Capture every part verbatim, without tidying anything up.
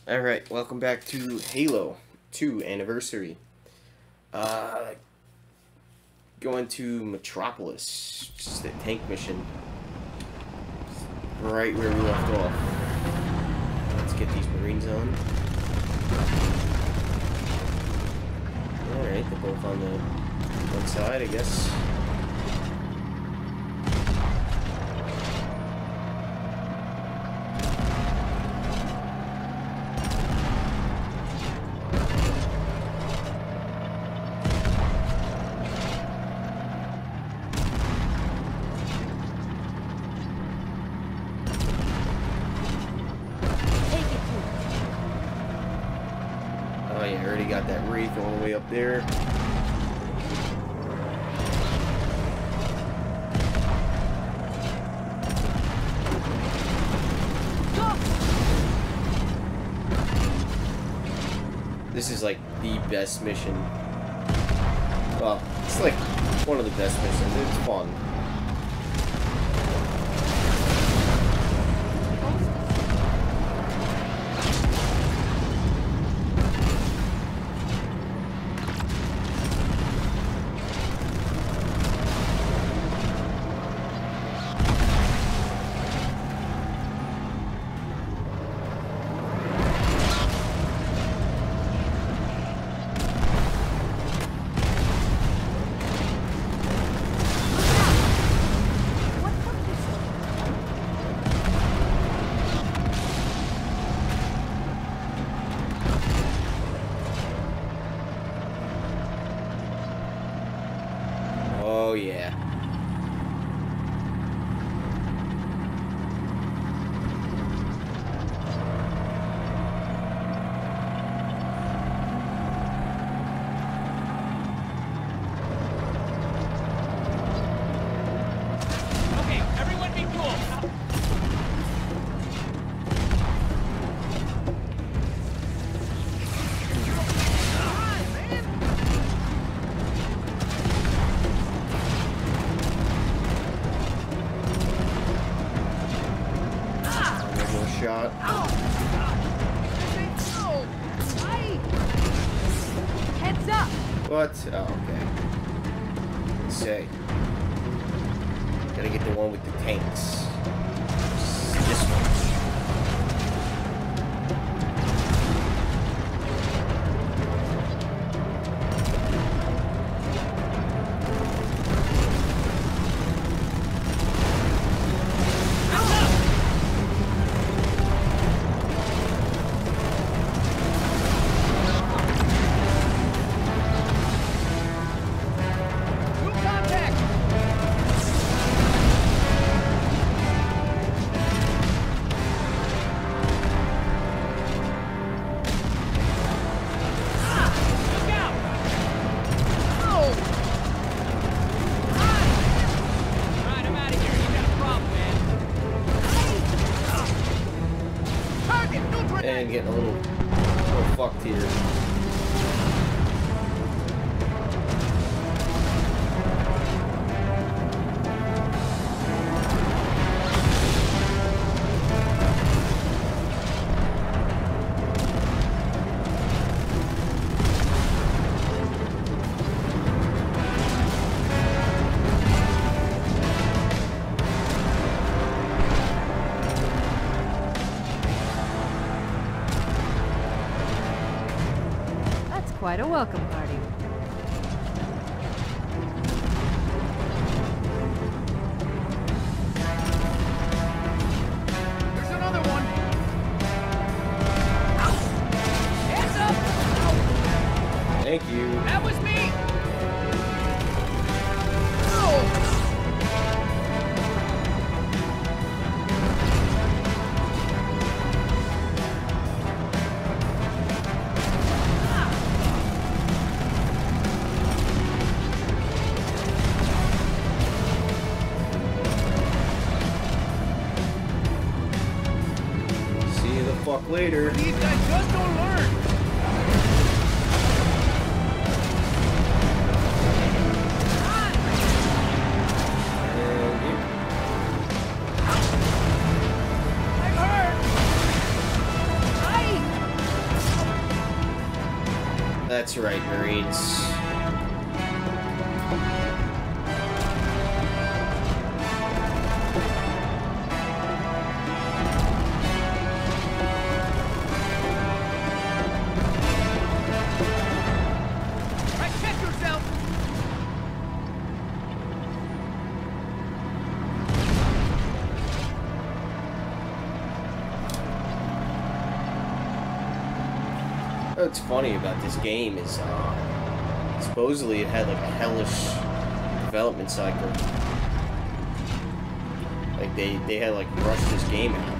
Alright, welcome back to Halo two Anniversary. Uh, going to Metropolis, just a tank mission. Right where we left off. Let's get these Marines on. Alright, they're both on the one side, I guess. Oh yeah, I already got that Wraith all the way up there. This is like the best mission. Well, it's like one of the best missions. It's fun. Oh yeah. Okay, everyone be cool. Shot. Heads up! What? Oh, okay. Let's say. Gotta get the one with the tanks. This one. And getting a little, little fucked here. Quite a welcome party. There's another one. Hands up. Thank you. That was me. Fuck later. These guys just don't learn. I'm hurt. I That's right, Marines. Right, check yourself. What's funny about this game is, uh, supposedly it had like a hellish development cycle. Like they, they had like rushed this game out.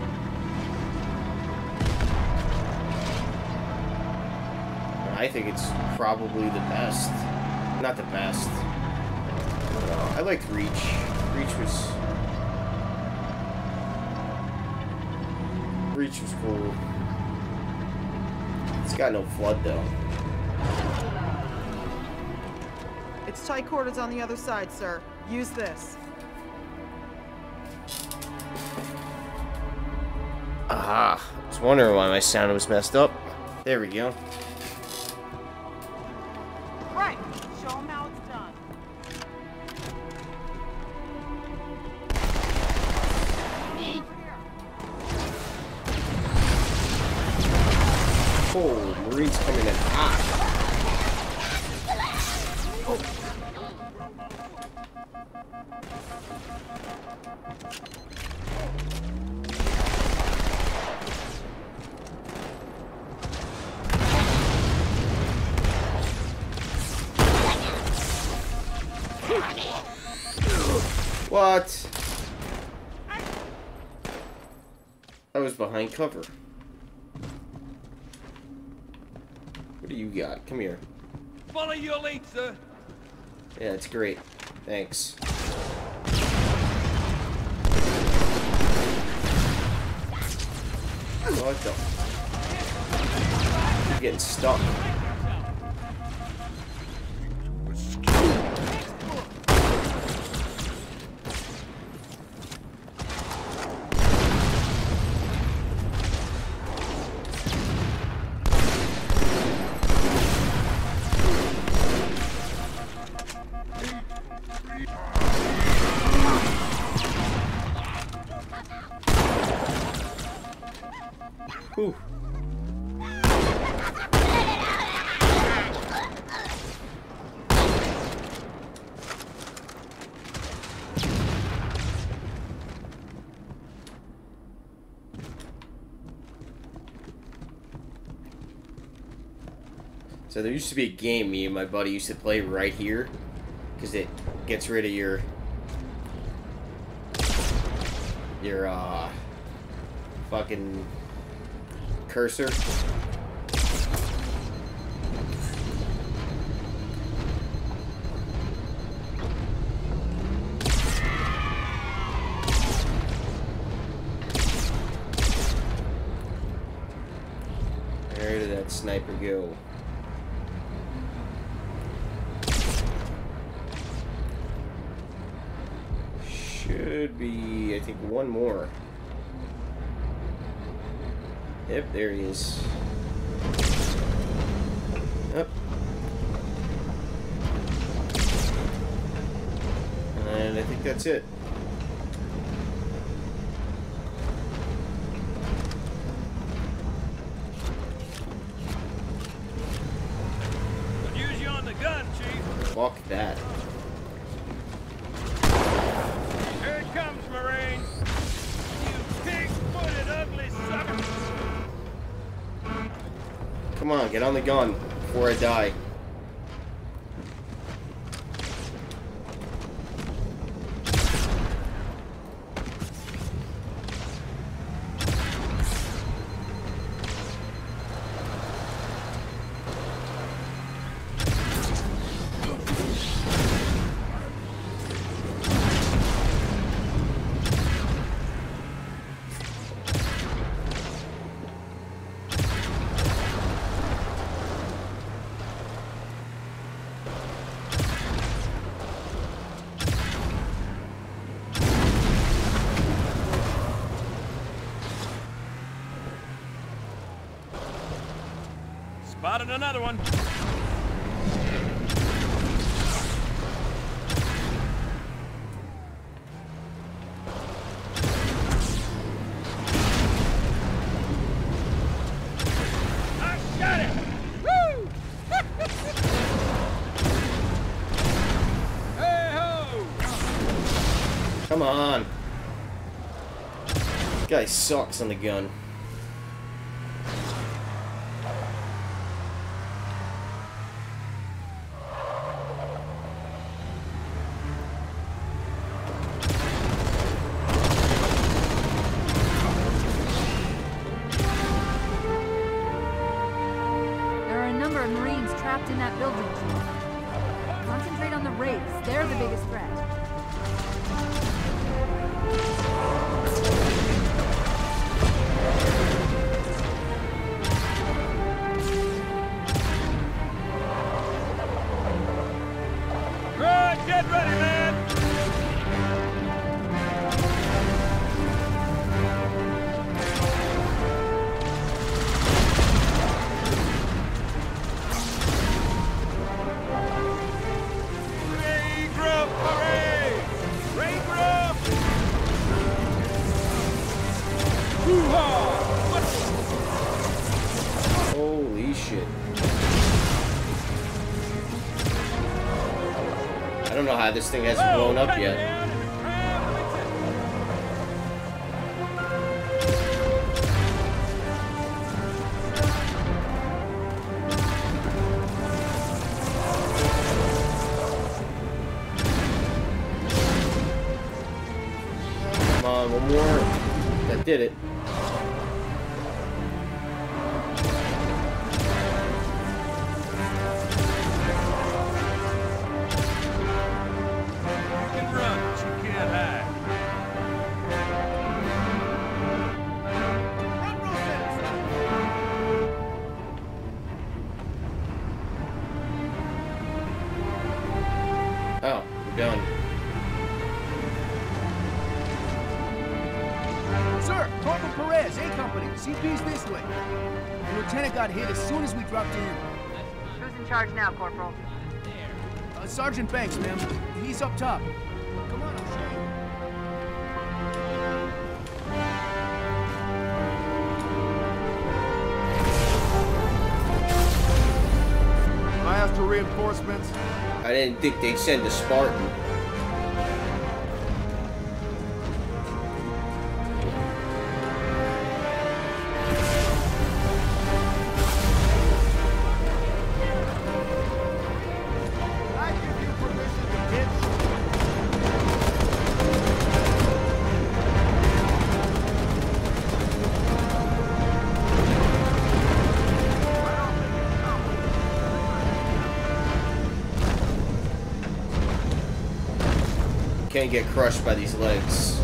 And I think it's probably the best. Not the best. Uh, I liked Reach. Reach was... Reach was cool. It's got no flood though. It's tight quarters on the other side, sir. Use this. Aha. I was wondering why my sound was messed up. There we go. Right. Show them how it's done. Oh, Marines coming in hot. What? I was behind cover. What do you got? Come here. Follow your lead, sir. Yeah, it's great. Thanks. What the? You're getting stuck. Whew. So there used to be a game me and my buddy used to play right here, because it gets rid of your your uh fucking cursor. Where did that sniper go? Should be, I think, one more. Yep, there he is. Yep. And I think that's it. Could use you on the gun, Chief. Fuck that. Here it comes, Marine. You pig-footed, ugly sucker. Come on, get on the gun before I die. Spotted another one. I got it! Woo! Hey ho! Come on. This guy sucks on the gun. In that building. Concentrate on the wraiths. They're the biggest threat. Right, get ready, man! Holy shit. I don't know how this thing hasn't blown up yet. Come on, one more. That did it. Oh, we're done. Sir, Corporal Perez, A Company. C P's this way. The lieutenant got hit as soon as we dropped in. Who's in charge now, Corporal? Uh, Sergeant Banks, ma'am. He's up top. Come on, I'll show you. I asked for reinforcements. I didn't think they'd send a Spartan. I give you permission to ditch. Can't get crushed by these legs.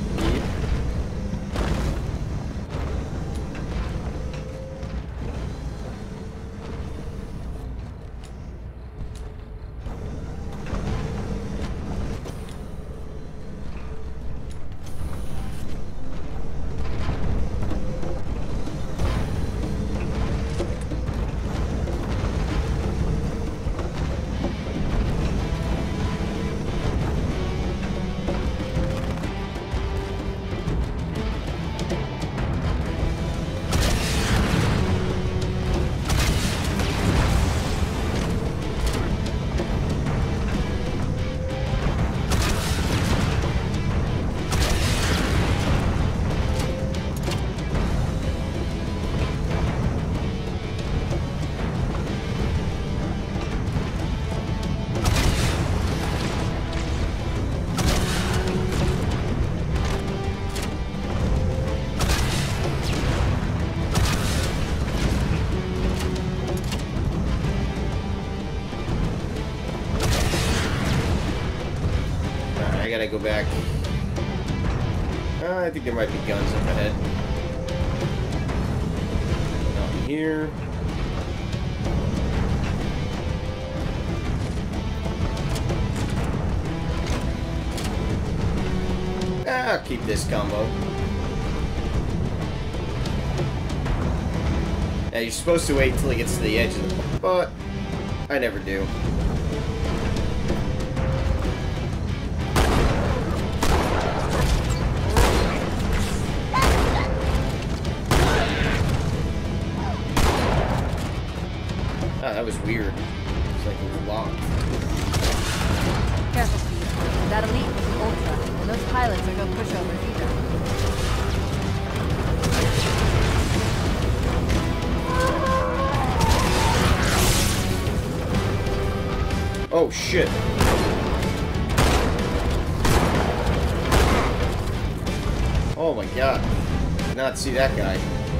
I gotta go back. Uh, I think there might be guns up ahead. Nothing here. Ah, I'll keep this combo. Now, you're supposed to wait until he gets to the edge of the... But I never do. Ah, that was weird. It's like it was locked. Careful, Steve. That elite was an ultra, and those pilots are no pushovers either. Oh shit. Oh my god. Did not see that guy.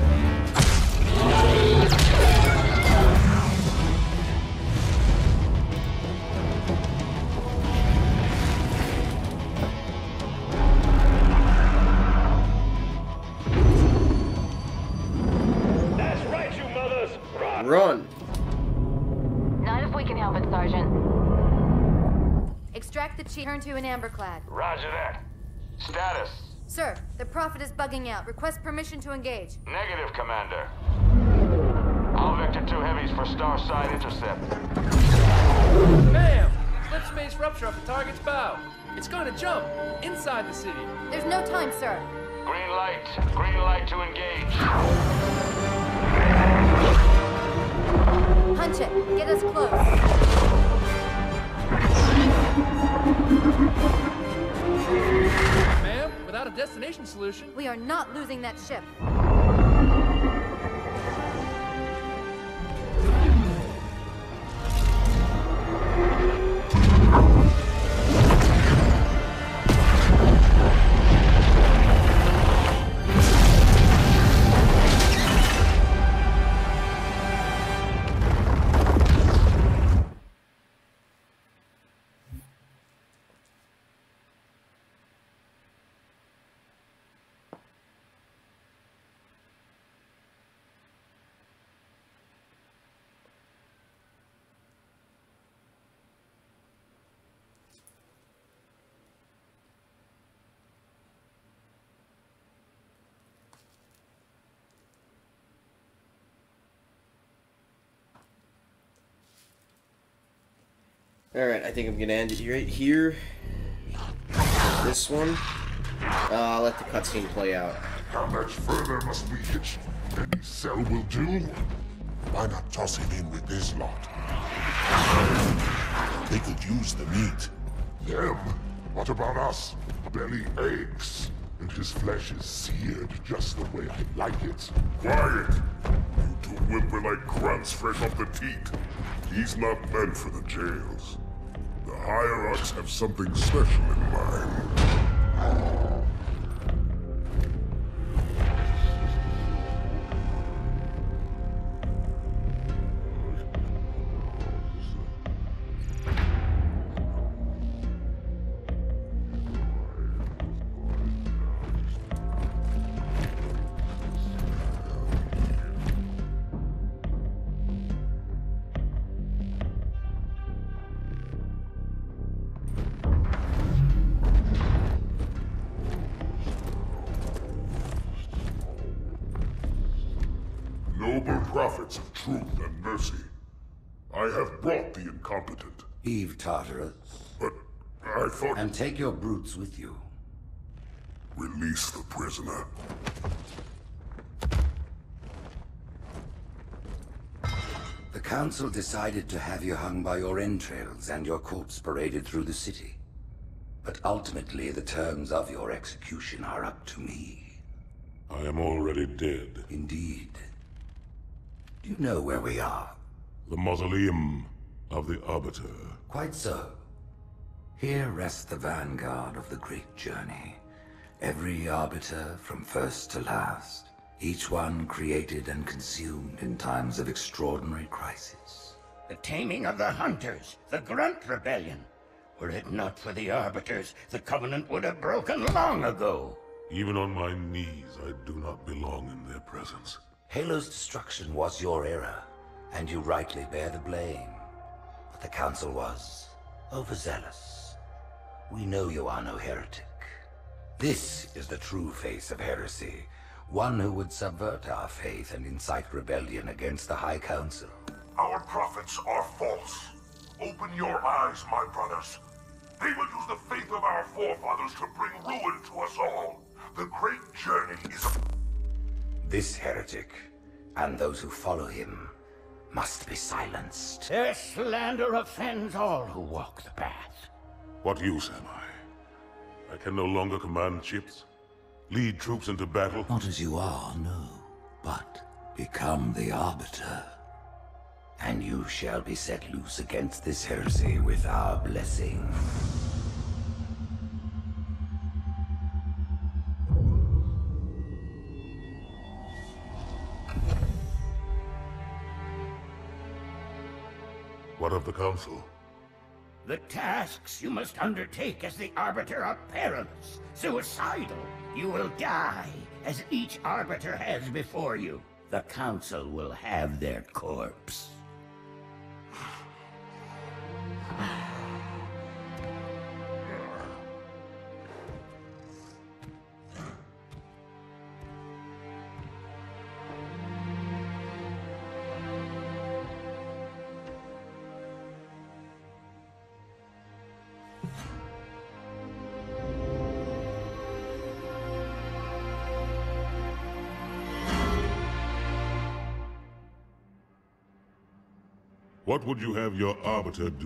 That's right, you mothers! Run! Run. Not if we can help it, Sergeant. Extract the chief. Turn to an amberclad. Roger that. Status. Sir, the Prophet is bugging out. Request permission to engage. Negative, Commander. All Vector two heavies for star side intercept. Bam! Slip space rupture off the target's bow. It's going to jump inside the city. There's no time, sir. Green light. Green light to engage. Punch it. Get us close. Ma'am, without a destination solution. We are not losing that ship. Alright, I think I'm gonna end it right here. This one. Uh, I'll let the cutscene play out. How much further must we hitch? Any cell will do? Why not toss him in with this lot? They could use the meat. Them? What about us? Belly aches, and his flesh is seared just the way I like it. Quiet! You two whimper like grunts fresh off the teat. He's not meant for the jails. The higher-ups have something special in mind. Noble prophets of truth and mercy, I have brought the incompetent. Eve Tartarus. But I thought... And take your brutes with you. Release the prisoner. The Council decided to have you hung by your entrails and your corpse paraded through the city. But ultimately, the terms of your execution are up to me. I am already dead. Indeed. Do you know where we are? The mausoleum of the Arbiter. Quite so. Here rests the vanguard of the great journey. Every Arbiter from first to last. Each one created and consumed in times of extraordinary crisis. The taming of the Hunters, the Grunt Rebellion. Were it not for the Arbiters, the Covenant would have broken long ago. Even on my knees, I do not belong in their presence. Halo's destruction was your error, and you rightly bear the blame. But the Council was overzealous. We know you are no heretic. This is the true face of heresy, One who would subvert our faith and incite rebellion against the High Council. Our prophets are false. Open your eyes, my brothers. They will use the faith of our forefathers to bring ruin to us all. The great journey is... This heretic, and those who follow him, must be silenced. Their slander offends all who walk the path. What use am I? I can no longer command ships, lead troops into battle. Not as you are, no, but become the Arbiter. And you shall be set loose against this heresy with our blessing. What of the Council? The tasks you must undertake as the Arbiter are perilous, suicidal. You will die, as each Arbiter has before you. The Council will have their corpse. What would you have your Arbiter do?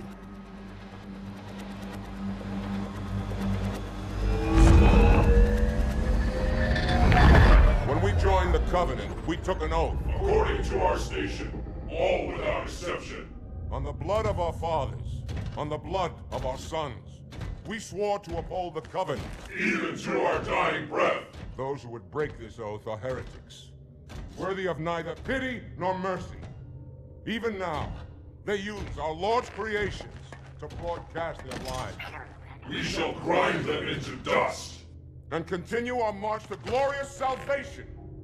When we joined the Covenant, we took an oath. According to our station, all without exception. On the blood of our fathers, on the blood of our sons, we swore to uphold the Covenant. Even to our dying breath. Those who would break this oath are heretics, worthy of neither pity nor mercy. Even now, they use our Lord's creations to broadcast their lies. We shall grind them into dust and continue our march to glorious salvation.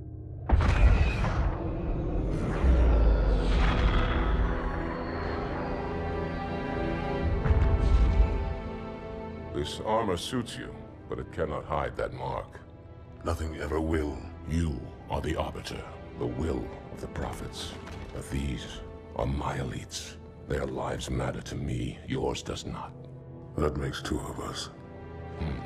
This armor suits you, but it cannot hide that mark. Nothing ever will. You are the Arbiter, the will of the prophets. But these are my elites. Their lives matter to me, yours does not. That makes two of us. Hmm.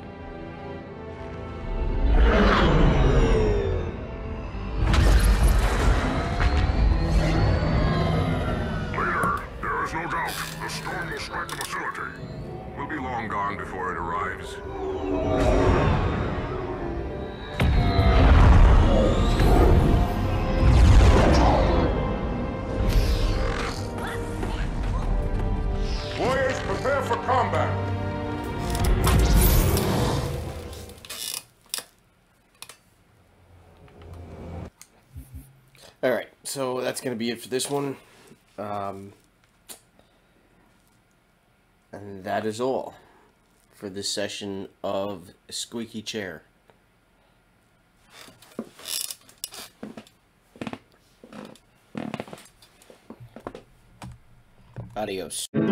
Later, there is no doubt the storm will strike the facility. We'll be long gone before it arrives. Warriors, prepare for combat! Alright, so that's going to be it for this one. Um, and that is all for this session of Squeaky Chair. Adios.